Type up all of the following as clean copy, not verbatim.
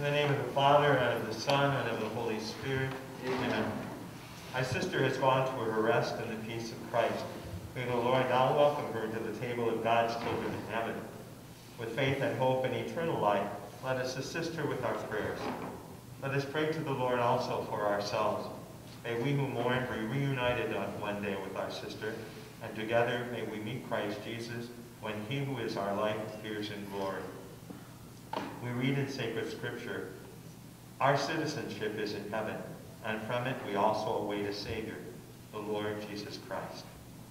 In the name of the Father, and of the Son, and of the Holy Spirit. Amen. My sister has gone to her rest in the peace of Christ. May the Lord now welcome her to the table of God's children in heaven. With faith and hope and eternal life, let us assist her with our prayers. Let us pray to the Lord also for ourselves. May we who mourn be reunited on one day with our sister, and together may we meet Christ Jesus when he who is our life appears in glory. We read in sacred scripture, our citizenship is in heaven, and from it we also await a Savior, the Lord Jesus Christ.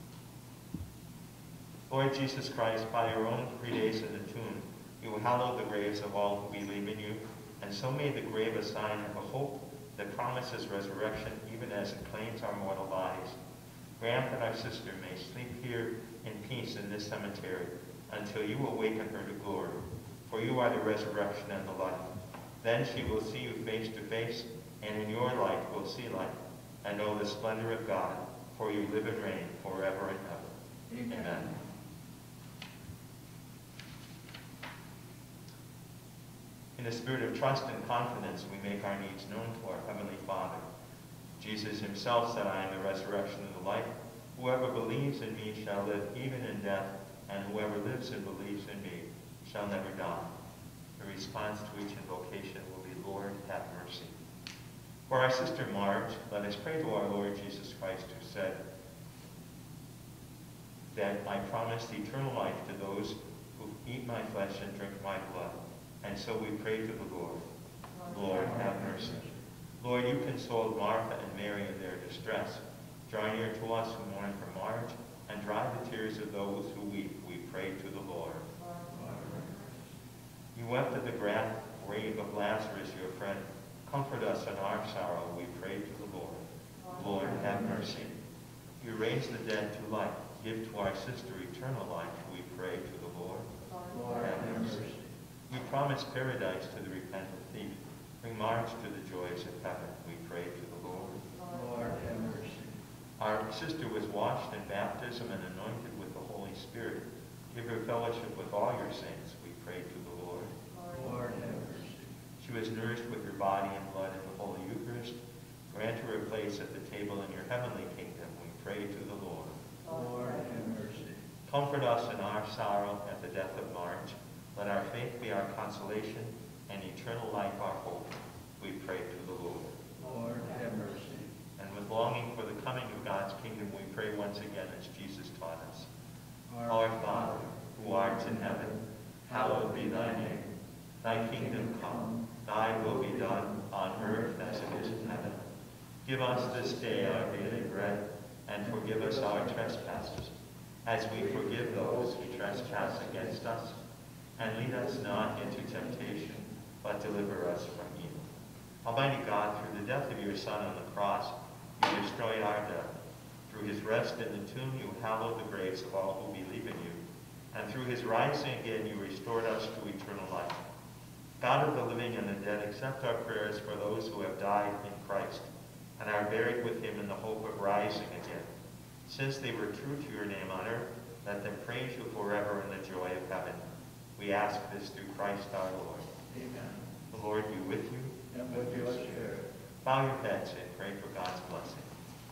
Lord Jesus Christ, by your own 3 days in the tomb, you hallowed the graves of all who believe in you, and so made the grave a sign of a hope that promises resurrection even as it claims our mortal bodies. Grant that our sister may sleep here in peace in this cemetery until you awaken her to glory. For you are the resurrection and the life. Then she will see you face to face, and in your light will see light, and know the splendor of God, for you live and reign forever and ever. Amen. Amen. In a spirit of trust and confidence, we make our needs known to our Heavenly Father. Jesus himself said, I am the resurrection and the life. Whoever believes in me shall live even in death, and whoever lives and believes in me shall never die. The response to each invocation will be, Lord, have mercy. For our sister Marge, let us pray to our Lord Jesus Christ, who said that I promised eternal life to those who eat my flesh and drink my blood. And so we pray to the Lord. Lord, have mercy. Lord, you consoled Martha and Mary in their distress. Draw near to us who mourn for Marge, and dry the tears of those who weep, we pray to the Lord. You wept at the grave of Lazarus, your friend. Comfort us in our sorrow, we pray to the Lord. Lord, have mercy. You raised the dead to life. Give to our sister eternal life, we pray to the Lord. Lord, have mercy. You promised paradise to the repentant thief. Bring Marge to the joys of heaven, we pray to the Lord. Lord, have mercy. Our sister was washed in baptism and anointed with the Holy Spirit. Give her fellowship with all your saints, we pray to the Lord. Lord, have mercy. She was nourished with your body and blood in the Holy Eucharist. Grant her a place at the table in your heavenly kingdom, we pray to the Lord. Lord, have mercy. Comfort us in our sorrow at the death of Marge. Let our faith be our consolation, and eternal life our hope. We pray to the Lord. Lord, have mercy. And with longing for the coming of God's kingdom, we pray once again as Jesus taught us. Our Father, who art in heaven, hallowed be thy name. Thy kingdom come, thy will be done on earth as it is in heaven. Give us this day our daily bread, and forgive us our trespasses, as we forgive those who trespass against us. And lead us not into temptation, but deliver us from evil. Almighty God, through the death of your Son on the cross, you destroyed our death. Through his rest in the tomb, you hallowed the graves of all who believe in you. And through his rising again, you restored us to eternal life. God of the living and the dead, accept our prayers for those who have died in Christ and are buried with him in the hope of rising again. Since they were true to your name on earth, let them praise you forever in the joy of heaven. We ask this through Christ our Lord. Amen. The Lord be with you. And with your spirit. Bow your heads and pray for God's blessing.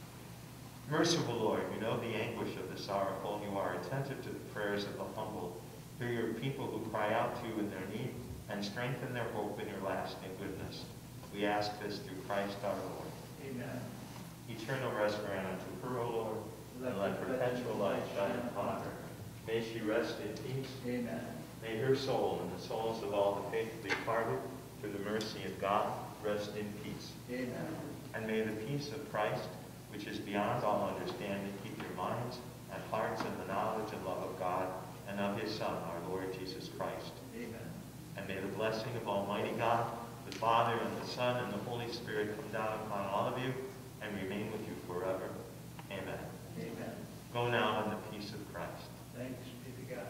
Merciful Lord, you know the anguish of the sorrowful, and you are attentive to the prayers of the humble. Hear your people who cry out to you in their need, and strengthen their hope in your lasting goodness. We ask this through Christ our Lord. Amen. Eternal rest grant unto her, O Lord, and let perpetual light shine upon her. May she rest in peace. Amen. May her soul and the souls of all the faithfully departed, through the mercy of God, rest in peace. Amen. And may the peace of Christ, which is beyond all understanding, keep your minds and hearts in the knowledge and love of God and of his Son, our Lord Jesus Christ. Amen. And may the blessing of Almighty God, the Father and the Son and the Holy Spirit come down upon all of you and remain with you forever. Amen. Amen. Go now in the peace of Christ. Thanks be to God.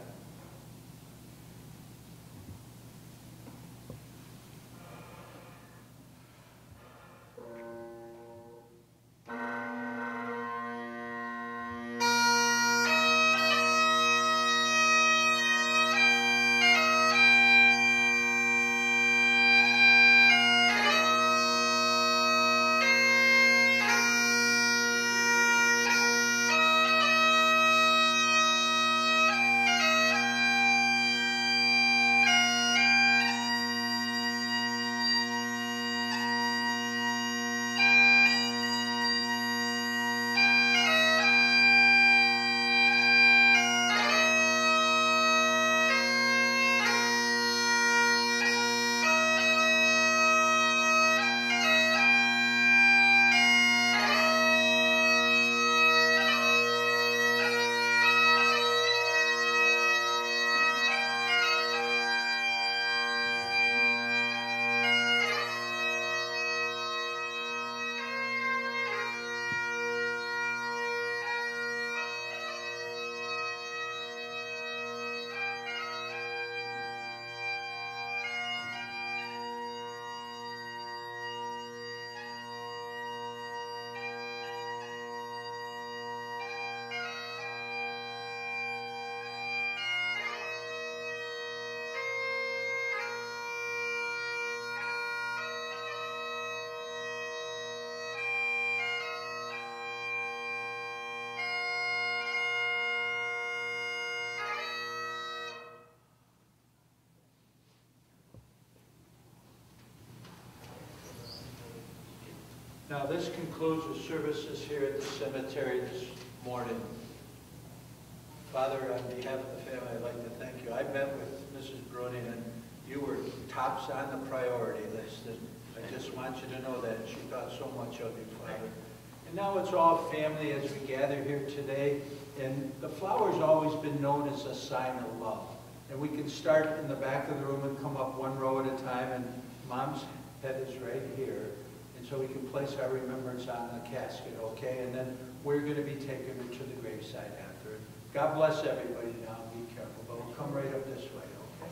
Now, this concludes the services here at the cemetery this morning. Father, on behalf of the family, I'd like to thank you. I met with Mrs. Bruening, and you were tops on the priority list. And I just want you to know that she thought so much of you, Father. And now it's all family as we gather here today. And the flower's always been known as a sign of love. And we can start in the back of the room and come up one row at a time. And Mom's head is right here. And so we can place our remembrance on the casket, okay? And then we're going to be taking her to the graveside after. God bless everybody now. Be careful. But we'll come right up this way, okay?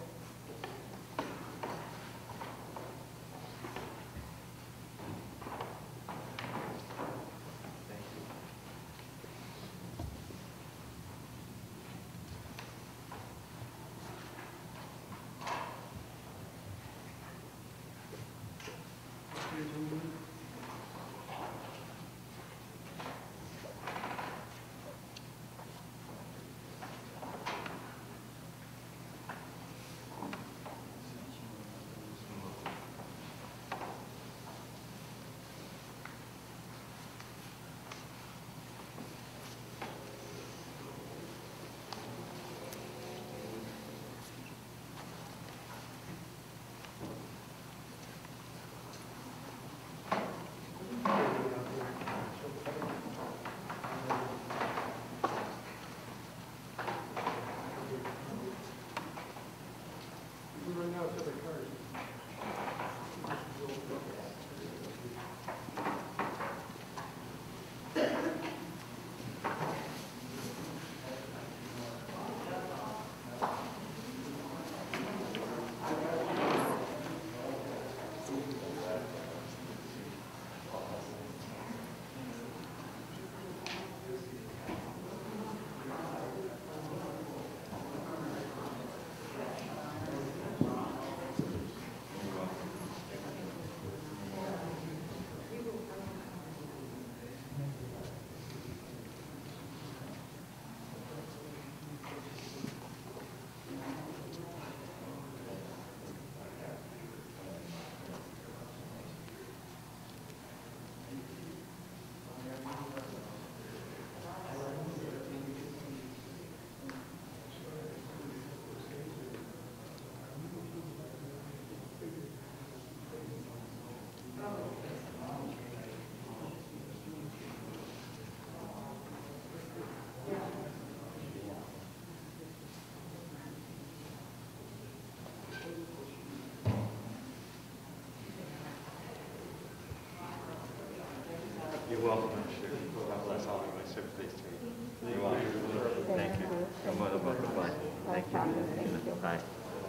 You're welcome, sure. God bless all of my sympathies to you. You're welcome. Thank you. Your mother, bye. Thank you. Bye.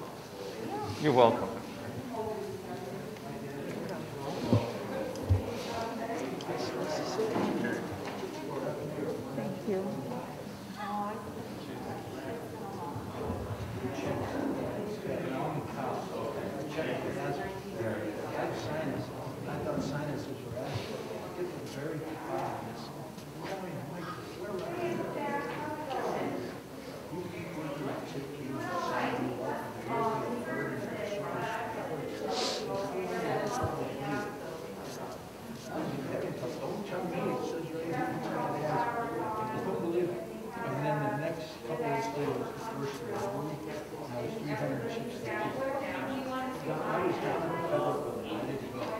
You're welcome. Thank you. I thought sinuses were actually very obvious. Where were you? You keep working at taking the sign you up and you're going to don't tell me it says right here. I couldn't believe it. And then the next couple of days later was the first one. And I was 360 people. I was down in the federal building. I didn't go.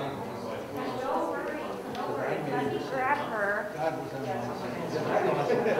Grab her. God was on my side.